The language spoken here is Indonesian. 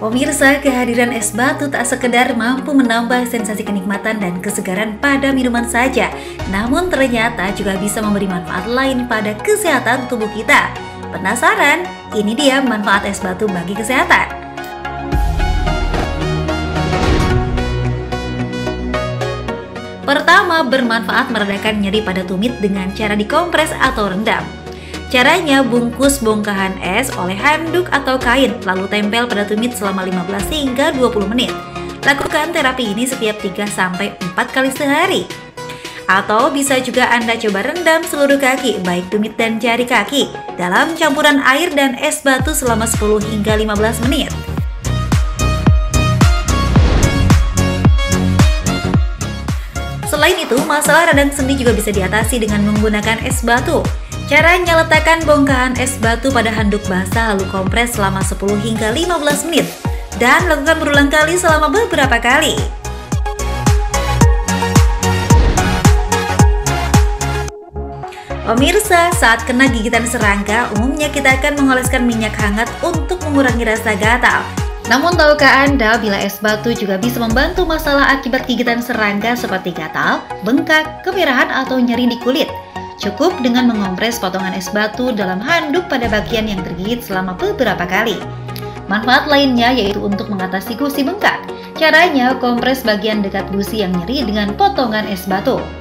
Pemirsa, kehadiran es batu tak sekedar mampu menambah sensasi kenikmatan dan kesegaran pada minuman saja, namun ternyata juga bisa memberi manfaat lain pada kesehatan tubuh kita. Penasaran? Ini dia manfaat es batu bagi kesehatan. Pertama, bermanfaat meredakan nyeri pada tumit dengan cara dikompres atau rendam. Caranya, bungkus bongkahan es oleh handuk atau kain, lalu tempel pada tumit selama 15 hingga 20 menit. Lakukan terapi ini setiap 3-4 kali sehari. Atau bisa juga Anda coba rendam seluruh kaki, baik tumit dan jari kaki, dalam campuran air dan es batu selama 10 hingga 15 menit. Selain itu, masalah radang sendi juga bisa diatasi dengan menggunakan es batu. Caranya, letakkan bongkahan es batu pada handuk basah lalu kompres selama 10 hingga 15 menit dan lakukan berulang kali selama beberapa kali. Pemirsa, saat kena gigitan serangga, umumnya kita akan mengoleskan minyak hangat untuk mengurangi rasa gatal. Namun tahukah Anda bila es batu juga bisa membantu masalah akibat gigitan serangga seperti gatal, bengkak, kemerahan atau nyeri di kulit? Cukup dengan mengompres potongan es batu dalam handuk pada bagian yang tergigit selama beberapa kali. Manfaat lainnya yaitu untuk mengatasi gusi bengkak. Caranya, kompres bagian dekat gusi yang nyeri dengan potongan es batu.